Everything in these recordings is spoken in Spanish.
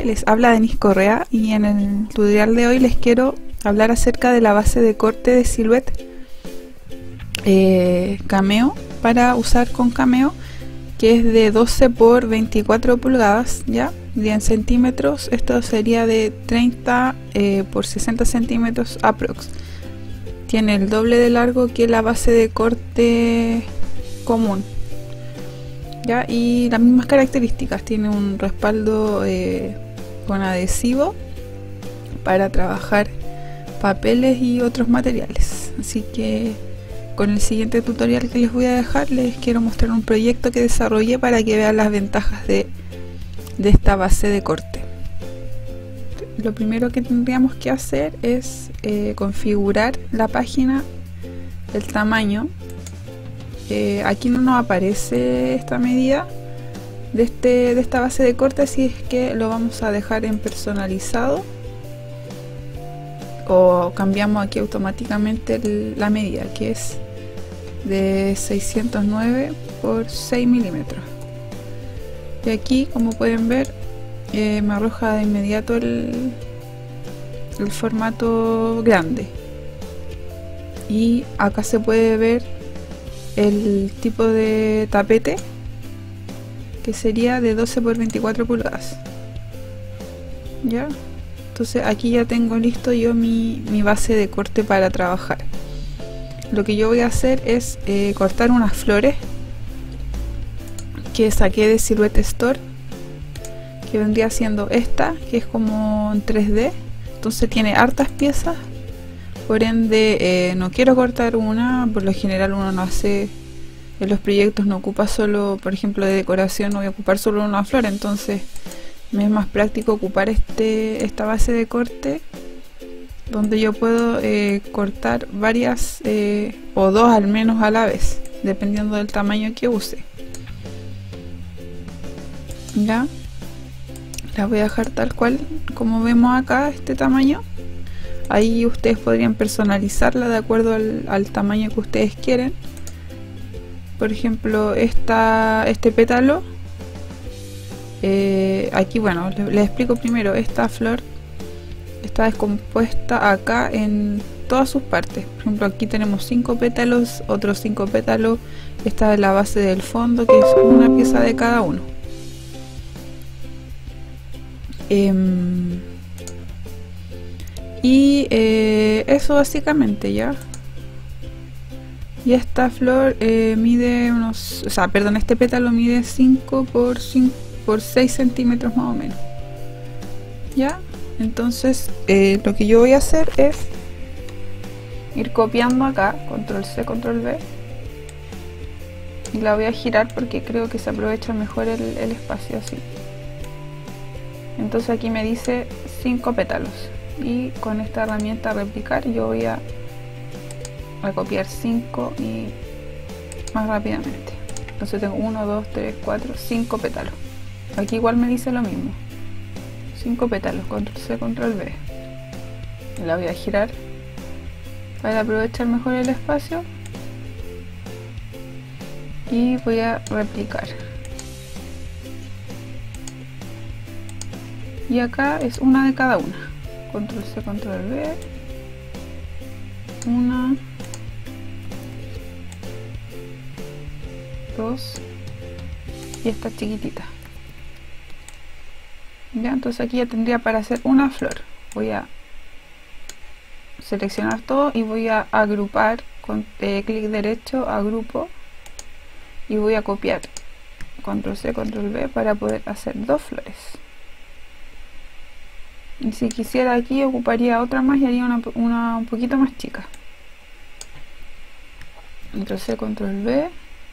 Les habla Denise Correa y en el tutorial de hoy les quiero hablar acerca de la base de corte de Silhouette Cameo para usar con Cameo, que es de 12 por 24 pulgadas, ya, y en centímetros esto sería de 30 por 60 centímetros aprox. Tiene el doble de largo que la base de corte común, ya, y las mismas características. Tiene un respaldo con adhesivo para trabajar papeles y otros materiales. Así que con el siguiente tutorial que les voy a dejar les quiero mostrar un proyecto que desarrollé para que vean las ventajas de esta base de corte. Lo primero que tendríamos que hacer es configurar la página, el tamaño. Aquí no nos aparece esta medida de esta base de corte, así es que lo vamos a dejar en personalizado, o cambiamos aquí automáticamente la medida, que es de 609 por 6 milímetros. Y aquí, como pueden ver, me arroja de inmediato el formato grande, y acá se puede ver el tipo de tapete, que sería de 12 por 24 pulgadas, ya. Entonces aquí ya tengo listo yo mi base de corte para trabajar. Lo que yo voy a hacer es cortar unas flores que saqué de Silhouette Store, que vendría siendo esta, que es como en 3D. Entonces tiene hartas piezas, por ende no quiero cortar una. Por lo general uno no hace, en los proyectos no ocupa solo, por ejemplo de decoración, no voy a ocupar solo una flor, entonces me es más práctico ocupar esta base de corte, donde yo puedo cortar varias o dos al menos a la vez, dependiendo del tamaño que use. Ya, la voy a dejar tal cual como vemos acá, este tamaño. Ahí ustedes podrían personalizarla de acuerdo al tamaño que ustedes quieren. Por ejemplo, este pétalo, aquí, bueno, les explico primero. Esta flor está descompuesta acá en todas sus partes. Por ejemplo, aquí tenemos 5 pétalos, otros 5 pétalos. Esta es la base del fondo, que es una pieza de cada uno. Eso básicamente, ya. Y esta flor mide unos, este pétalo mide 5 por 6 centímetros más o menos, ya. Entonces lo que yo voy a hacer es ir copiando acá, control C, control V, y la voy a girar porque creo que se aprovecha mejor el espacio así. Entonces aquí me dice 5 pétalos, y con esta herramienta replicar yo voy a copiar 5 y más rápidamente. Entonces tengo 1, 2, 3, 4, 5 pétalos. Aquí igual me dice lo mismo, 5 pétalos, control C, control V. La voy a girar para aprovechar mejor el espacio, y voy a replicar. Y acá es una de cada una, control C, control V, una, 2, y esta chiquitita. Ya, entonces aquí ya tendría para hacer una flor. Voy a seleccionar todo y voy a agrupar con clic derecho, agrupo, y voy a copiar, control C, control V, para poder hacer 2 flores. Y si quisiera aquí ocuparía otra más y haría una un poquito más chica. Control C, control V.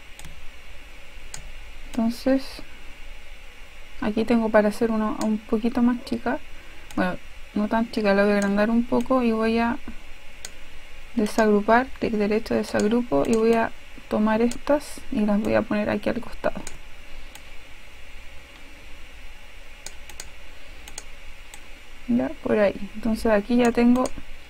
Entonces aquí tengo para hacer una un poquito más chica. Bueno, no tan chica, la voy a agrandar un poco y voy a desagrupar, clic derecho, desagrupo, y voy a tomar estas y las voy a poner aquí al costado. Ya, por ahí. Entonces aquí ya tengo,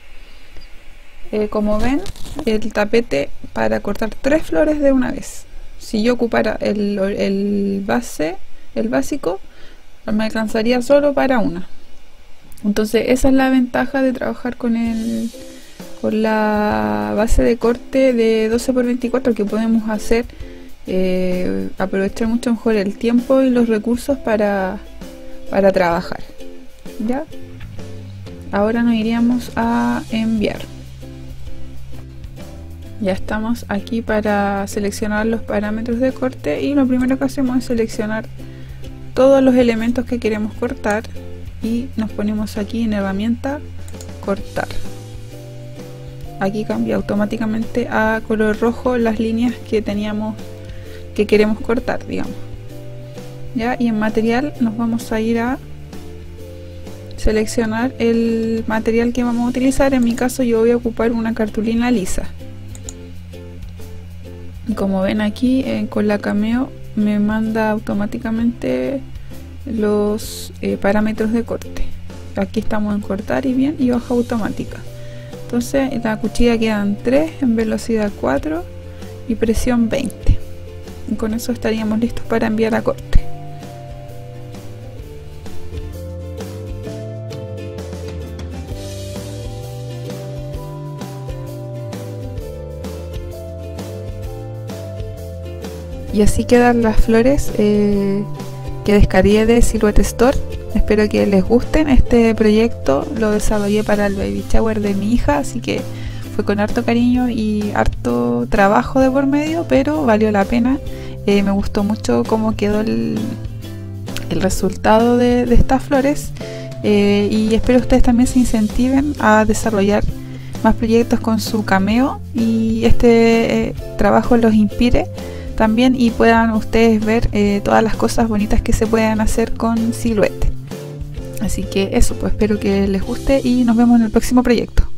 como ven, el tapete para cortar 3 flores de una vez. Si yo ocupara el básico, me alcanzaría solo para una. Entonces esa es la ventaja de trabajar con la base de corte de 12×24, que podemos hacer aprovechar mucho mejor el tiempo y los recursos para trabajar. ¿Ya? Ahora nos iríamos a enviar. Ya estamos aquí para seleccionar los parámetros de corte, y lo primero que hacemos es seleccionar todos los elementos que queremos cortar y nos ponemos aquí en herramienta cortar. Aquí cambia automáticamente a color rojo las líneas que teníamos, que queremos cortar, digamos. Ya, y en material nos vamos a ir a seleccionar el material que vamos a utilizar. En mi caso yo voy a ocupar una cartulina lisa. Y como ven aquí con la Cameo me manda automáticamente los parámetros de corte. Aquí estamos en cortar y bien, y hoja automática. Entonces en la cuchilla quedan 3 en velocidad 4 y presión 20. Y con eso estaríamos listos para enviar a corte. Y así quedan las flores que descargué de Silhouette Store. Espero que les gusten. Este proyecto lo desarrollé para el baby shower de mi hija, así que fue con harto cariño y harto trabajo de por medio, pero valió la pena. Me gustó mucho cómo quedó el resultado de estas flores, y espero que ustedes también se incentiven a desarrollar más proyectos con su Cameo, y este trabajo los inspire también y puedan ustedes ver todas las cosas bonitas que se pueden hacer con Silhouette. Así que eso, pues espero que les guste y nos vemos en el próximo proyecto.